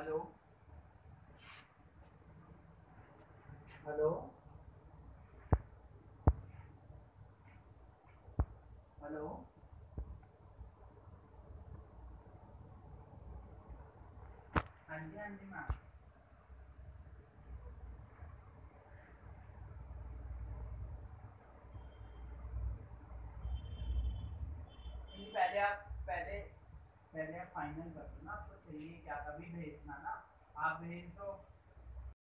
Hello hello hello. हाँ जी हाँ जी ma'am. पहले आप पहले पहले आप फाइनल कर दो ना, आपको चाहिए क्या, तभी भेजना ना। आप भेज दो